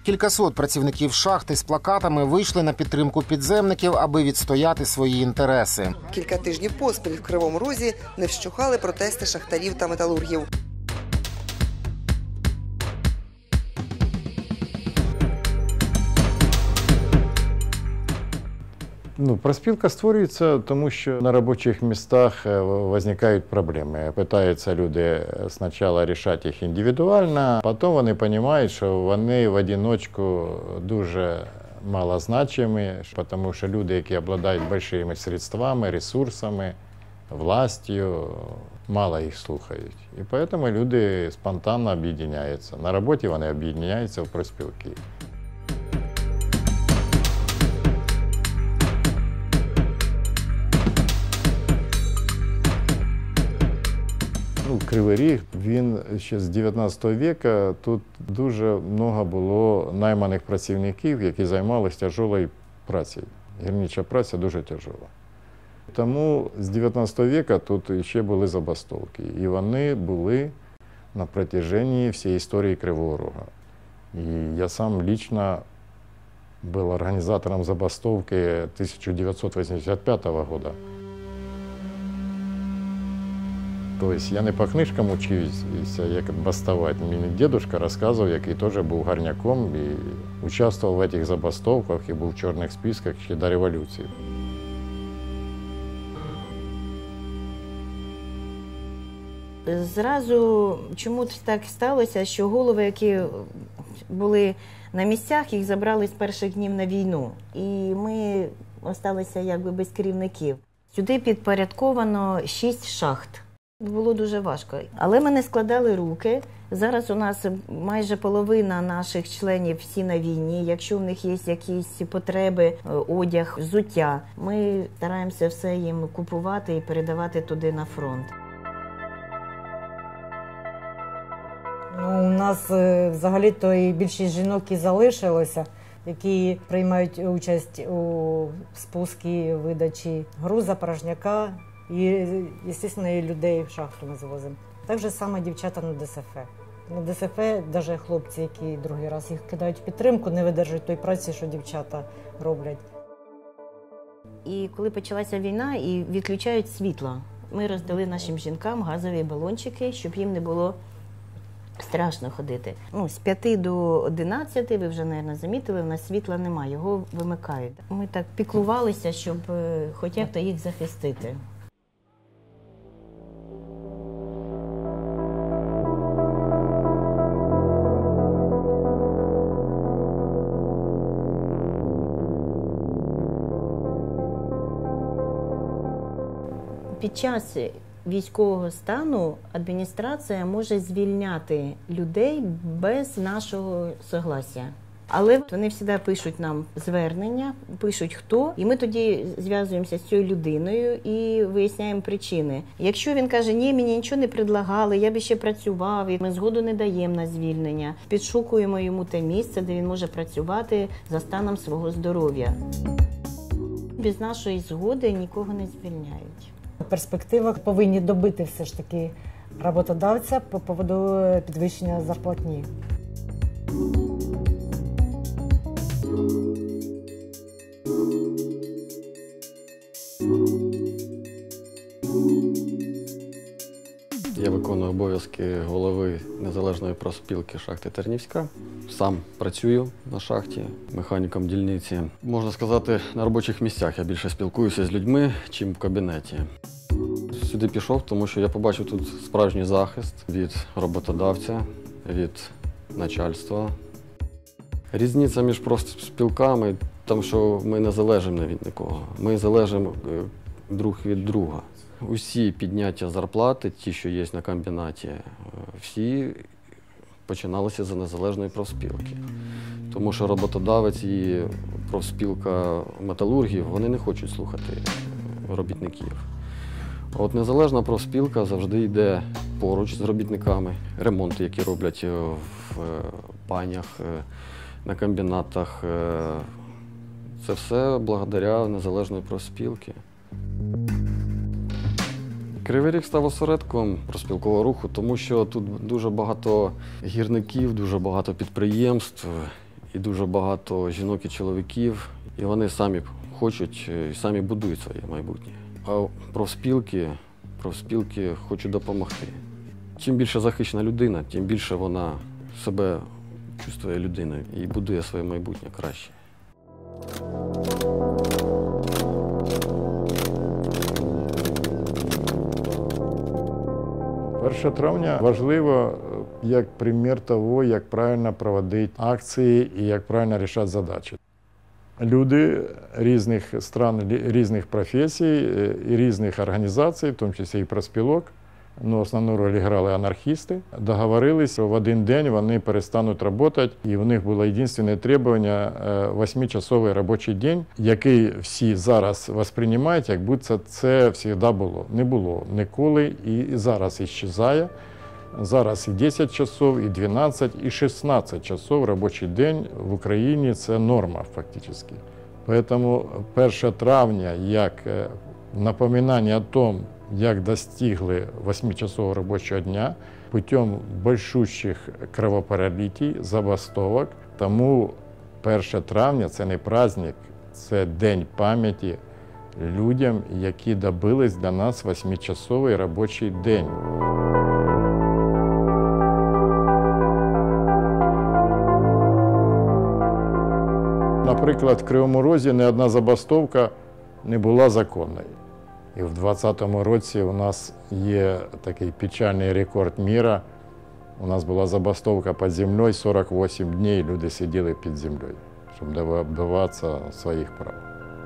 Кількасот працівників шахти з плакатами вийшли на підтримку підземників, аби відстояти свої інтереси. Кілька тижнів поспіль в Кривому Розі не вщухали протести шахтарів та металургів. Профспілка створюється, тому що на робочих містах виникають проблеми. Питаються люди спочатку рішати їх індивідуально, а потім вони розуміють, що вони в одиночку дуже малозначимі, тому що люди, які обладають великими средствами, ресурсами, властю, мало їх слухають. І тому люди спонтанно об'єднуються. На роботі вони об'єднуються в профспілки. Кривий Ріг, він ще з 19 віку, тут дуже багато було найманих працівників, які займалися тяжкою працею. Гірнича праця дуже тяжела. Тому з 19 віку тут ще були забастовки. І вони були на протяжении всієї історії Кривого Рога. І я сам лично був організатором забастовки 1985 року. Тобто я не по книжкам учився, як бастувати. Мені дідусь розказував, який теж був горняком і участвував в цих забастовках і був в чорних списках ще до революції. Зразу чому так сталося, що голови, які були на місцях, їх забрали з перших днів на війну. І ми залишилися якби без керівників. Сюди підпорядковано 6 шахт. Було дуже важко. Але ми не складали руки. Зараз у нас майже половина наших членів всі на війні. Якщо в них є якісь потреби, одяг, взуття, ми стараємося все їм купувати і передавати туди на фронт. У нас взагалі-то і більшість жінок і залишилося, які приймають участь у спуску, видачі груза, порожняка. І, звісно, і людей в шахту ми звозимо. Так же само дівчата на ДСФ. На ДСФ навіть хлопці, які другий раз їх кидають в підтримку, не видержують той праці, що дівчата роблять. І коли почалася війна і відключають світло, ми роздали нашим жінкам газові балончики, щоб їм не було страшно ходити. З 5 до 11, ви вже, мабуть, замітили, у нас світла немає, його вимикають. Ми так піклувалися, щоб хоч як-то їх захистити. Під час військового стану адміністрація може звільняти людей без нашого согласия. Але вони завжди пишуть нам звернення, пишуть хто, і ми тоді зв'язуємося з цією людиною і виясняємо причини. Якщо він каже, ні, мені нічого не предлагали, я би ще працював, і ми згоду не даємо на звільнення, підшукуємо йому те місце, де він може працювати за станом свого здоров'я. Без нашої згоди нікого не звільняють. В перспективах повинні добити все ж таки роботодавця по поводу підвищення зарплатні. Я виконую обов'язки голови Незалежної профспілки шахти Тернівська. Сам працюю на шахті механіком дільниці. Можна сказати, на робочих місцях я більше спілкуюся з людьми, чим в кабінеті. Сюди пішов, тому що я побачив тут справжній захист від роботодавця, від начальства. Різниця між профспілками, тому що ми не залежимо від нікого. Ми залежимо друг від друга. Усі підняття зарплати, ті, що є на комбінаті, всі починалися за незалежної профспілки. Тому що роботодавець і профспілка металургів, вони не хочуть слухати робітників. От незалежна профспілка завжди йде поруч з робітниками. Ремонти, які роблять в банях, на комбінатах, це все благодаря незалежної профспілки. Кривий Ріг став осередком профспілкового руху, тому що тут дуже багато гірників, дуже багато підприємств. і дуже багато жінок і чоловіків, і вони самі хочуть і самі будують своє майбутнє. А профспілки хочуть допомогти. Чим більше захищена людина, тим більше вона себе чувствує людиною і будує своє майбутнє краще. 1 травня важливо як примір того, як правильно проводити акції і як правильно рішати задачі. Люди різних стран, різних професій і різних організацій, в тому числі і профспілок, ну, основну роль грали анархісти, договорились, що в один день вони перестануть працювати, і в них було єдине требування – 8-часовий робочий день, який всі зараз сприймають, як будто це завжди було. Не було ніколи і зараз іщезає. Зараз і 10 часов, і 12, і 16 часов робочий день в Україні – це норма фактично. Тому 1 травня, як напоминання о том, як достигли 8-часового робочого дня путем большущих кровопролитий, забастовок. Тому 1 травня – це не праздник, це день пам'яті людям, які добились для нас 8-часовий робочий день. Наприклад, в Кривому Розі ні одна забастовка не була законною. І в 2020 році у нас є такий печальний рекорд міра. У нас була забастовка під землею, 48 днів люди сиділи під землею, щоб добиватися своїх прав.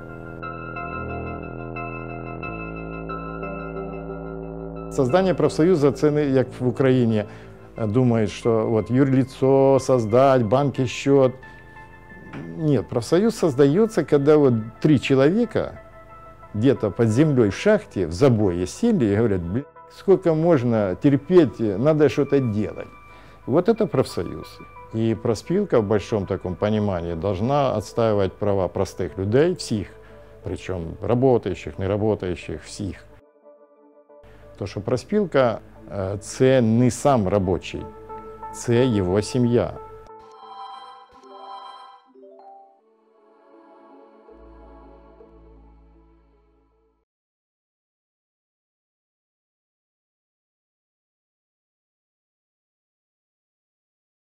Создание профсоюза – це не як в Україні думають, що от юрлицо создать, банки счет. Нет, профсоюз создается, когда вот 3 человека где-то под землей в шахте, в забое сели и говорят, блин, сколько можно терпеть, надо что-то делать. Вот это профсоюз. И профспилка в большом таком понимании должна отстаивать права простых людей, всех, причем работающих, неработающих, всех. То, что профспилка – це не сам робочий, це його сім'я.